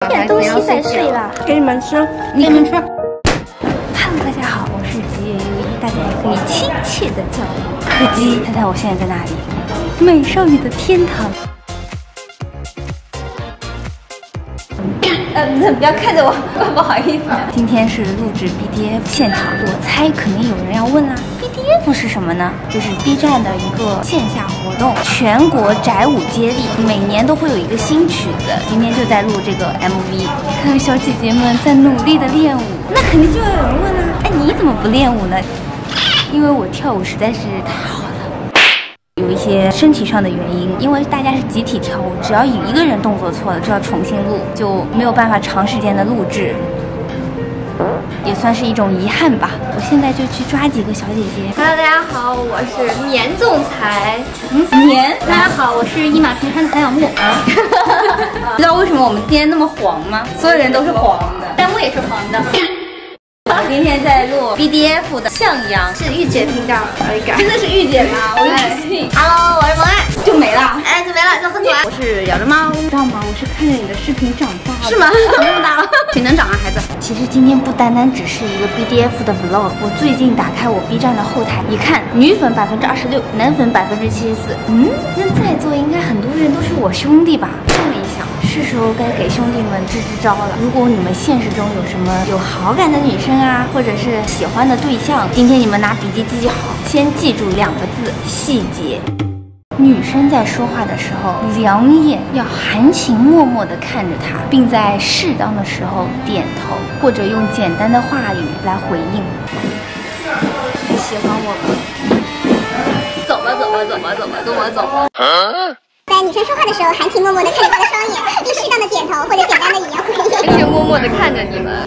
点东西再睡吧。 给你们吃， 给你们吃。Hello， 大家好，我是吉言优一，大家也可以亲切的叫我柯基。猜猜我现在在哪里？美少女的天堂。不要看着我，不好意思。今天是录制 BDF 现场，我猜肯定有人要问啦，BDF 是什么呢？就是 B 站的一个线下活动，全国宅舞接力，每年都会有一个新曲子。今天就在录这个 MV， 看小姐姐们在努力的练舞，那肯定就要有人问啦，哎，你怎么不练舞呢？因为我跳舞实在是太好了。有一些身体上的原因，因为大家是集体跳舞，只要有一个人动作错了，就要重新录，就没有办法长时间的录制，也算是一种遗憾吧。我现在就去抓几个小姐姐。 Hello， 大家好，我是年总裁。 年。大家好，我是一马平川的韩小木。知道为什么我们今天那么黄吗？所有人都是黄的， 弹幕也是黄的。 我今天在录 BDF 的向阳， 是御姐频道， 真的是御姐吗？我就不信。 Hello， 我是萌爱， 就没了， 哎，就没了，就很短。 我是咬着猫，知道吗？我是看着你的视频长大的， 是吗？长这么大了， 挺能长啊，孩子。其实今天不单单只是一个 BDF 的 vlog， 我最近打开我 B 站的后台一看，女粉26%，男粉74%。那在座应该很多人都是我兄弟吧？这么一想，是时候该给兄弟们支支招了。如果你们现实中有什么有好感的女生啊，或者是喜欢的对象，今天你们拿笔记记好，先记住2个字：细节。女生在说话的时候，两眼要含情脉脉地看着她，并在适当的时候点头，或者用简单的话语来回应。你喜欢我吗？走吧，走吧，走吧，走吧，跟我走吧。 在女生说话的时候，含情脉脉地看着她的双眼，并适当的点头或者简单的语言回应。 含情脉脉地看着你们。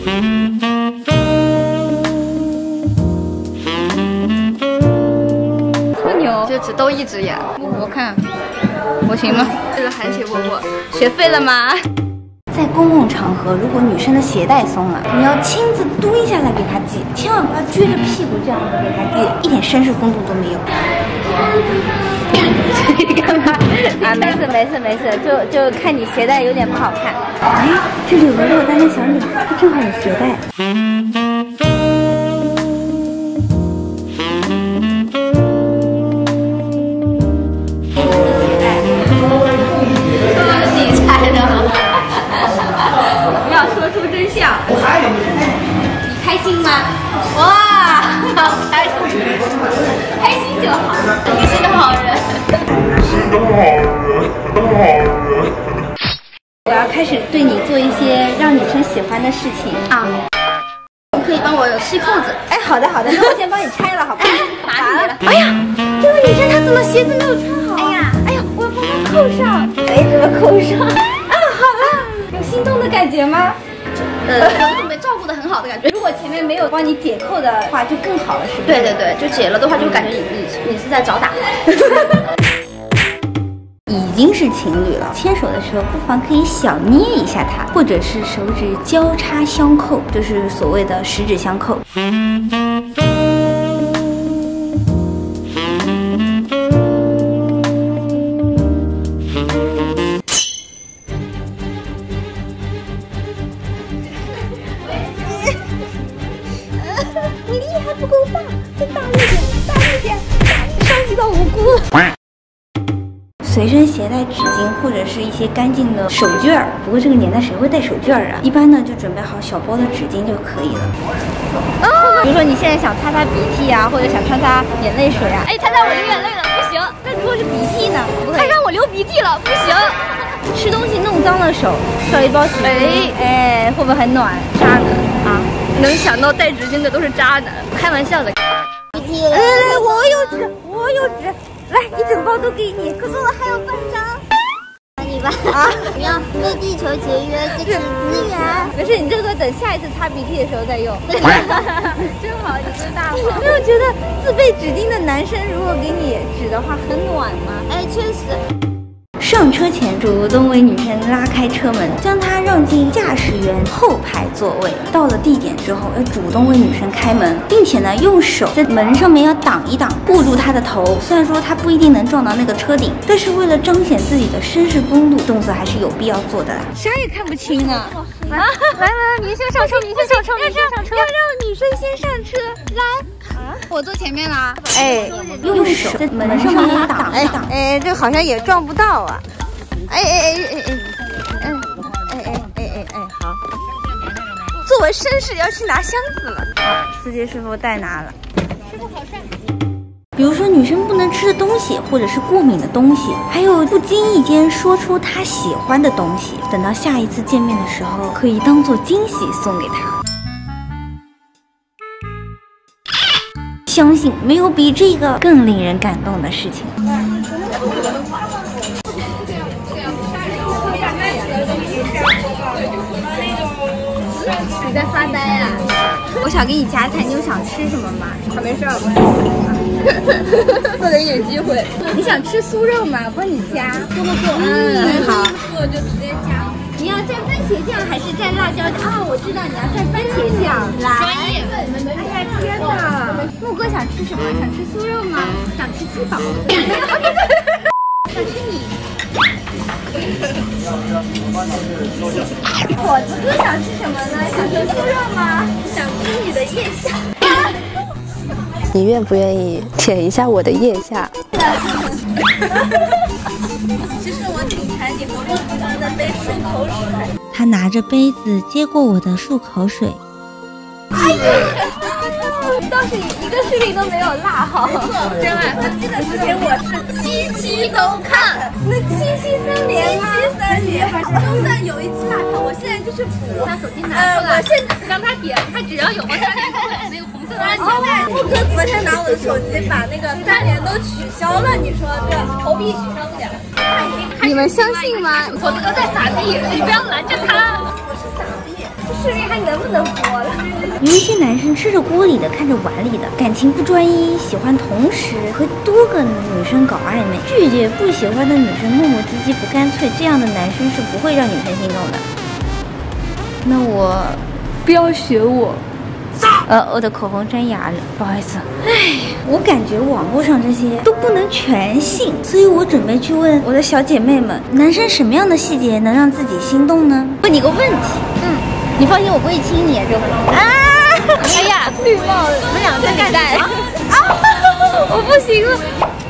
就只都一只眼， 我看我行吗？ 这个含情脉脉， 学废了吗？在公共场合，如果女生的鞋带松了，你要亲自蹲下来给她系，千万不要撅着屁股这样子给她系，一点绅士风度都没有。干嘛？啊，没事，就看你鞋带有点不好看。哎，这里有个落单的小女孩，她正好有鞋带。不要说出真相。你开心吗？哇，开心就好。你是个好人。我要开始对你做一些让女生喜欢的事情啊。 你可以帮我系扣子。 哎，好的，那我先帮你拆了，好不好？拔了。哎呀，这个女生她怎么鞋子没有穿好？哎呀，我要帮她扣上。哎，怎么扣上？啊，好了，有心动的感觉吗？ 就被照顾得很好的感觉。 如果前面没有帮你解扣的话，就更好了，是吧？ 对，就解了的话，就感觉你是在找打。 已经是情侣了，牵手的时候不妨可以小捏一下它，或者是手指交叉相扣，就是所谓的十指相扣。你力还不够大，再大力点，伤及到无辜。随身携带纸巾或者是一些干净的手绢儿，不过这个年代谁会带手绢儿啊？一般呢就准备好小包的纸巾就可以了。比如说你现在想擦鼻涕啊，或者想擦眼泪水啊。 哎，他让我流眼泪了，不行。 那如果是鼻涕呢？ 他让我流鼻涕了，不行。 吃东西弄脏了手，少一包纸巾，哎，会不会很暖？渣男啊！ 能想到带纸巾的都是渣男，开玩笑的。 来，我有纸，来一整包都给你。可是我还有半张。 你吧啊！你要为地球节约这个资源。 没事，你这个等下一次擦鼻涕的时候再用。 真好，你真大方。 你没有觉得自备纸巾的男生如果给你纸的话很暖吗？ 哎，确实。 上车前主动为女生拉开车门，将她让进驾驶员后排座位。到了地点之后，要主动为女生开门，并且呢用手在门上面要挡一挡，护住她的头。虽然说她不一定能撞到那个车顶，但是为了彰显自己的绅士风度，动作还是有必要做的啦。啥也看不清啊！来，明星上车，明星上车，明星上车，要让女生先上车，来。 我坐前面了。 哎，用手在门上面挡一挡。 哎，这好像也撞不到啊。好。作为绅士要去拿箱子了。司机师傅代拿了。 师傅好帅。 比如说女生不能吃的东西，或者是过敏的东西，还有不经意间说出她喜欢的东西，等到下一次见面的时候，可以当做惊喜送给她。相信没有比这个更令人感动的事情。 你在发呆呀？ 我想给你夹菜，你有想吃什么吗？ 没事，不能有机会。 你想吃酥肉吗？帮你夹。 不， 好。 我就直接夹。 你要蘸番茄酱还是蘸辣椒酱？啊，我知道你要蘸番茄酱。 专业。 哎呀天哪！木哥想吃什么？想吃酥肉吗？想吃鸡煲？想吃你。火子哥想吃什么呢？想吃酥肉吗？想吃你的腋下。 你愿不愿意舔一下我的腋下？ 其实我挺馋你和木哥的杯漱口水。 他拿着杯子接过我的漱口水。 哎呀！倒是一个视频都没有落好。真爱司机的视频我是期期都看。那7期3连吗？7期3连，就算有一期落掉，我现在就去补。 把手机拿出来， 我现在让他点，他只要有个3连就会那个红色的按钮。 木哥昨天拿我的手机把那个3连都取消了，你说这投币取消不了。 你们相信吗？我这个在撒币，你不要拦着他。 我是傻逼，这视频还能不能播了？ 有一些男生吃着锅里的，看着碗里的，感情不专一，喜欢同时和多个女生搞暧昧，拒绝不喜欢的女生，磨磨唧唧不干脆，这样的男生是不会让女生心动的。那我不要学我。我的口红粘牙了，不好意思。唉，我感觉网络上这些都不能全信，所以我准备去问我的小姐妹们，男生什么样的细节能让自己心动呢？问你个问题，你放心，我不会亲你，这回。 哎呀，绿帽，我们俩在干带。 我不行了。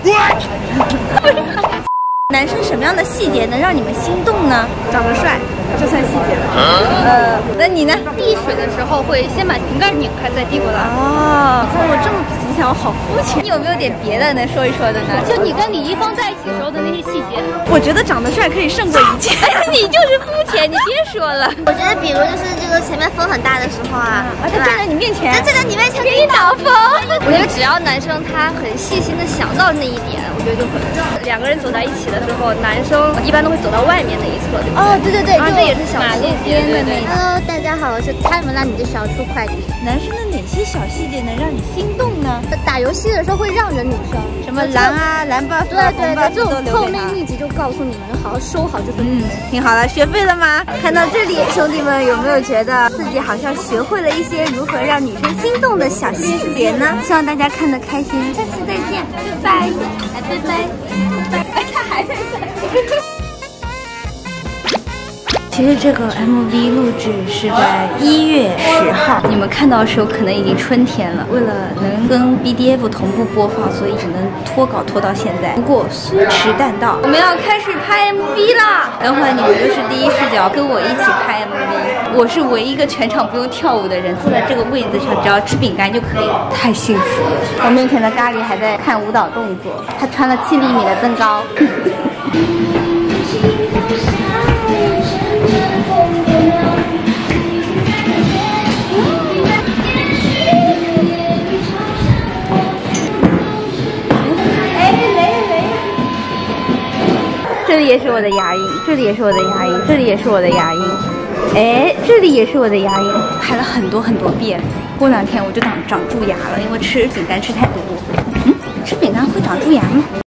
男生什么样的细节能让你们心动呢？ 长得帅，这算细节了。 那你呢？ 递水的时候会先把瓶盖拧开，再递过来。 哦，我这么皮想，我好肤浅。你有没有点别的能说一说的呢？ 就你跟李易峰在一起时候的那些细节。 我觉得长得帅可以胜过一切。你就是肤浅，你别说了。 我觉得比如就是这个前面风很大的时候啊， 他站在你面前， 站在你面前给你挡风。 我觉得只要男生他很细心的想到那一点，我觉得就可以。两个人走在一起的时候，男生一般都会走到外面那一侧，对不对？ 哦，对对对， 这也是小细节，对对。 Hello， 大家好，我是开门了你的小猪快递。 男生的哪些小细节能让你心动呢？ 打游戏的时候会让着女生， 什么蓝啊、蓝 buff 对对对，这种后面秘籍就告诉你们，好好收好这份。 听好了，学会了吗？看到这里，兄弟们有没有觉得自己好像学会了一些如何让女生心动的小细节呢？希望大家看得开心，下次再见，拜拜，拜拜，拜拜，他还在。 其实这个 MV 录制是在1月10号，你们看到的时候可能已经春天了。为了能跟 BDF 同步播放，所以只能拖稿拖到现在。不过虽迟但到，我们要开始拍 MV 啦！等会儿你们就是第一视角跟我一起拍 MV。我是唯一一个全场不用跳舞的人，坐在这个位子上，只要吃饼干就可以了，太幸福了。我面前的咖喱还在看舞蹈动作，他穿了7厘米的增高。这里也是我的牙龈，这里也是我的牙龈，这里也是我的牙龈，哎，这里也是我的牙龈，拍了很多遍。过2天我就长蛀牙了，因为吃饼干吃太多。吃饼干会长蛀牙吗？